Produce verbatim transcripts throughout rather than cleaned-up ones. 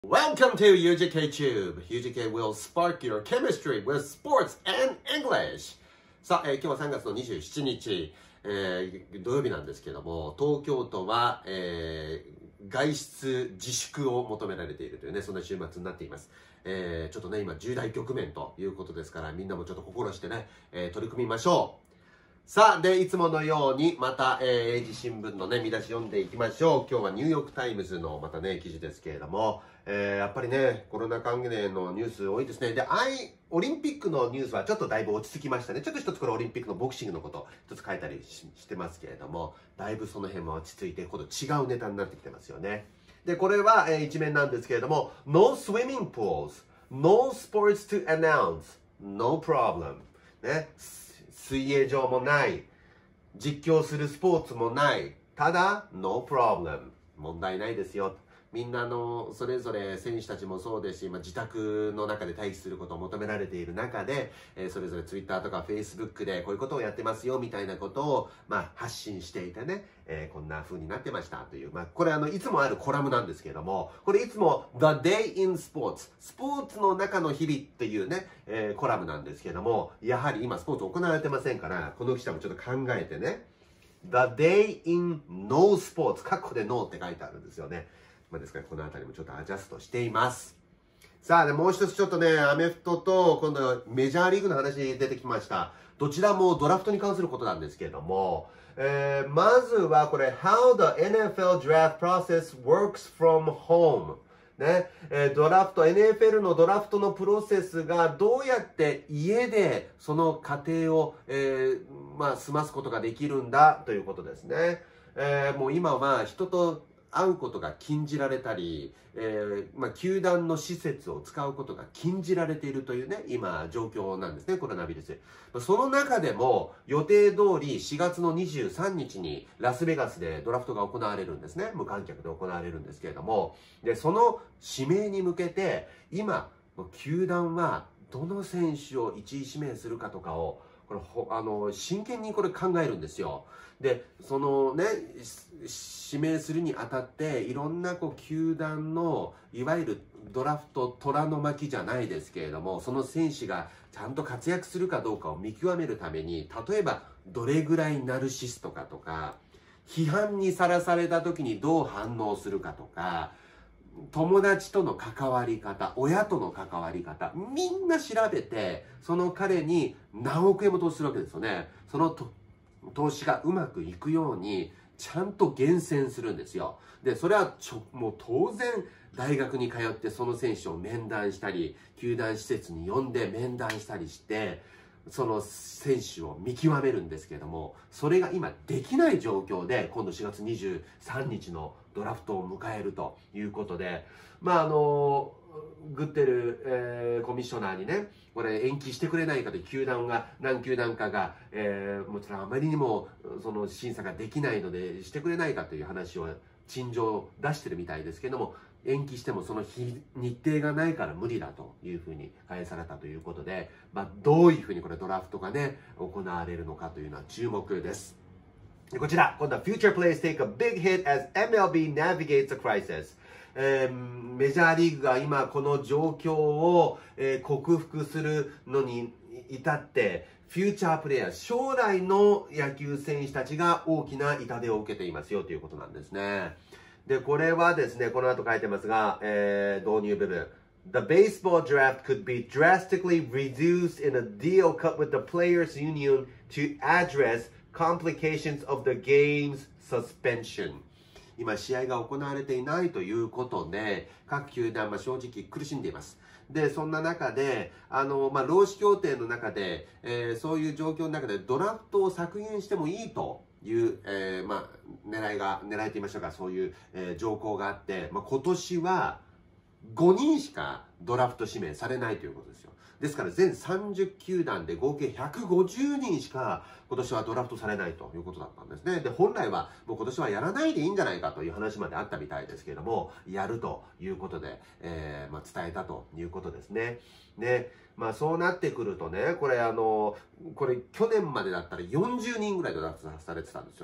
Welcome to U G K Tube. U G K will spark your chemistry with sports and English. さあ、えー、今日はさんがつのにじゅうしちにち、えー、土曜日なんですけども、東京都は、えー、外出自粛を求められているというね、そんな週末になっています。えー、ちょっとね、今重大局面ということですから、みんなもちょっと心してね、えー、取り組みましょう。さあ、で、いつものように、また、えー、英字新聞のね、見出し読んでいきましょう。今日はニューヨークタイムズのまたね、記事ですけれども、えー、やっぱりね、コロナ関連のニュース多いですね。で、アイ、オリンピックのニュースはちょっとだいぶ落ち着きましたね。ちょっと一つこれオリンピックのボクシングのこと一つ書いたり し, してますけれども、だいぶその辺も落ち着いて、今度違うネタになってきてますよね。で、これは、えー、一面なんですけれども、No swimming pools, no sports to announce, no problem. ね。水泳場もない、実況するスポーツもない、ただ No problem 問題ないですよ。みんなのそれぞれ選手たちもそうですし、まあ、自宅の中で待機することを求められている中で、えー、それぞれ Twitter とか Facebook でこういうことをやってますよみたいなことを、まあ、発信していてね、えー、こんな風になってましたという、まあ、これあのいつもあるコラムなんですけれども、これいつも The Day in Sports スポーツの中の日々っていうね、えー、コラムなんですけれども、やはり今スポーツ行われてませんから、この記者もちょっと考えてね、The Day in No Sports カッコで No って書いてあるんですよね。まあ、ですからこのあたりもちょっとアジャストしています。さあ、でもう一つちょっとね、アメフトと今度はメジャーリーグの話出てきました。どちらもドラフトに関することなんですけれども、えー、まずはこれ How the エヌエフエル Draft Process Works from Home。ね、えー、ドラフト、エヌエフエル のドラフトのプロセスがどうやって家でその過程を、えー、まあ、済ますことができるんだということですね。えー、もう今は人と会うことが禁じられたり、えー、まあ、球団の施設を使うことが禁じられているというね、今、状況なんですね、コロナウイルス。その中でも、予定通りしがつのにじゅうさんにちにラスベガスでドラフトが行われるんですね。無観客で行われるんですけれども、で、その指名に向けて、今、球団はどの選手をいちい指名するかとかを、これあの真剣にこれ考えるんですよ。で、そのね、指名するにあたって、いろんなこう球団のいわゆるドラフト虎の巻じゃないですけれども、その選手がちゃんと活躍するかどうかを見極めるために、例えばどれぐらいナルシストかとか、批判にさらされた時にどう反応するかとか、友達との関わり方、親との関わり方、みんな調べて、その彼に何億円も投資するわけですよね。そのと投資がうまくいくように、ちゃんと厳選するんですよ。で、それはちょ、もう当然、大学に通ってその選手を面談したり、球団施設に呼んで面談したりして、その選手を見極めるんですけれども、それが今できない状況で、今度しがつにじゅうさんにちのドラフトを迎えるということで、まああの、グッテル、えー、コミッショナーにね、これ延期してくれないかという球団が、何球団かが、えー、もちろんあまりにもその審査ができないのでしてくれないかという話を、陳情を出してるみたいですけども、延期してもその日、日程がないから無理だというふうに返されたということで、まあ、どういうふうにこれドラフトがね、行われるのかというのは注目です。でこちら、今度は Future Players take a big hit as エムエルビー navigates a crisis。えー、メジャーリーグが今この状況を、えー、克服するのに至って、フューチャープレイヤー、将来の野球選手たちが大きな痛手を受けていますよということなんですね。で、これはですね、この後書いてますが、えー、導入部分。The baseball draft could be drastically reduced in a deal cut with the players' union to address complications of the game's suspension。今、試合が行われていないということで、各球団は正直苦しんでいます。で、そんな中で、あの、まあ、労使協定の中で、えー、そういう状況の中でドラフトを削減してもいいという、えー、まあ、狙いが、狙いと言いましょうか、そういう、えー、条項があって、まあ、今年はごにんしかドラフト指名されないということですよ。ですから全さんじゅっきゅうだんで合計ひゃくごじゅうにんしか今年はドラフトされないということだったんですね。で、本来はもう今年はやらないでいいんじゃないかという話まであったみたいですけれども、やるということで、えーまあ、伝えたということですね。ね、まあそうなってくるとね、これあの、これ去年までだったらよんじゅうにんぐらいドラフトされてたんですよ。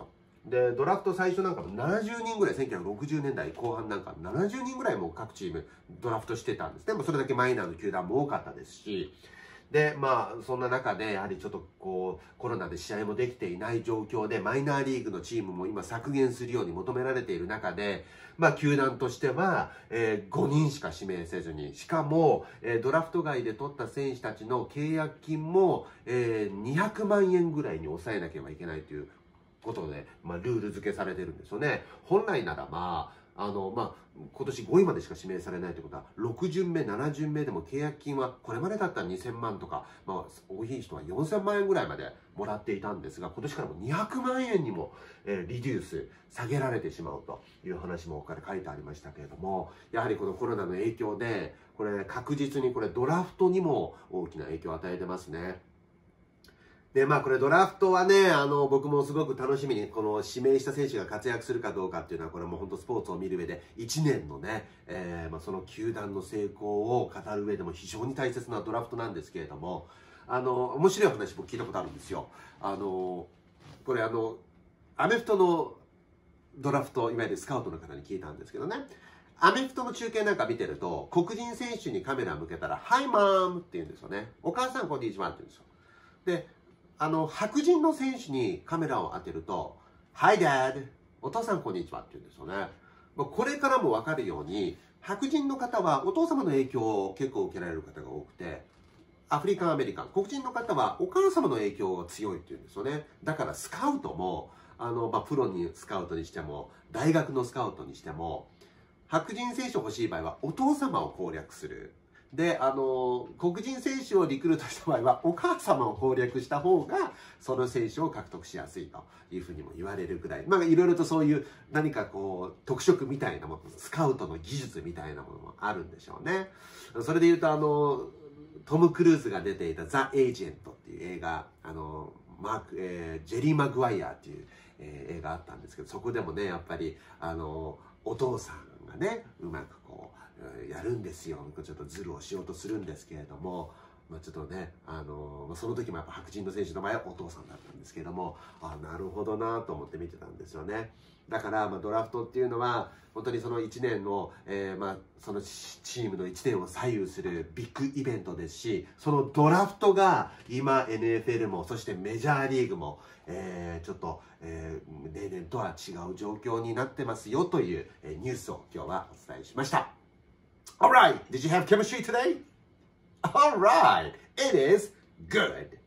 でドラフト最初なんかもななじゅうにんぐらい、せんきゅうひゃくろくじゅうねんだいこう半なんかななじゅうにんぐらいも各チームドラフトしてたんです。でもそれだけマイナーの球団も多かったですし、でまあそんな中でやはりちょっとこうコロナで試合もできていない状況で、マイナーリーグのチームも今削減するように求められている中で、まあ球団としては、えー、ごにんしか指名せずに、しかも、えー、ドラフト外で取った選手たちの契約金も、えー、にひゃくまんえんぐらいに抑えなければいけないということで、まあ、ルール付けされてるんですよね。本来ならまああのまあ、今年ごいまでしか指名されないということは、ろく巡目、なな巡目でも契約金はこれまでだったらにせんまんとか、まあ、多い人はよんせんまんえんぐらいまでもらっていたんですが、今年からもにひゃくまんえんにも、えー、リデュース、下げられてしまうという話も書いてありましたけれども、やはりこのコロナの影響で、これ確実にこれドラフトにも大きな影響を与えてますね。で、まあこれドラフトはね、あの、僕もすごく楽しみに、この指名した選手が活躍するかどうかっていうのは、これもう本当スポーツを見る上で、いちねんのね、えー、まあその球団の成功を語る上でも非常に大切なドラフトなんですけれども、あの、面白い話僕聞いたことあるんですよ。あの、これあの、アメフトのドラフト、いわゆるスカウトの方に聞いたんですけどね、アメフトの中継なんか見てると、黒人選手にカメラ向けたら、Hi Mom って言うんですよね。お母さんこんにちはって言うんですよ。で、あの、白人の選手にカメラを当てると、Hi Dad! お父さんこんにちはって言うんですよね。これからもわかるように、白人の方はお父様の影響を結構受けられる方が多くて、アフリカンアメリカン、黒人の方はお母様の影響が強いって言うんですよね。だからスカウトも、あの、まあ、プロにスカウトにしても、大学のスカウトにしても、白人選手欲しい場合はお父様を攻略する。で、あの、黒人選手をリクルートした場合は、お母様を攻略した方が、その選手を獲得しやすいというふうにも言われるくらい、まあ、いろいろとそういう何かこう、特色みたいなもの、スカウトの技術みたいなものもあるんでしょうね。それで言うと、あの、トム・クルーズが出ていたザ・エージェントっていう映画、あの、マーク、えー、ジェリー・マグワイアっていう、えー、映画あったんですけど、そこでもね、やっぱり、あの、お父さんがね、うまくこう、やるんですよ。ちょっとズルをしようとするんですけれども、まあ、ちょっとね、あのその時もやっぱ白人の選手の場合はお父さんだったんですけれども、あ、なるほどなと思って見てたんですよね。だから、まあ、ドラフトっていうのは本当にそのいちねんの、えーまあ、そのチームのいちねんを左右するビッグイベントですし、そのドラフトが今 エヌエフエル もそしてメジャーリーグも、えー、ちょっと、えー、例年とは違う状況になってますよという、えー、ニュースを今日はお伝えしました。All right, did you have chemistry today? All right, it is good.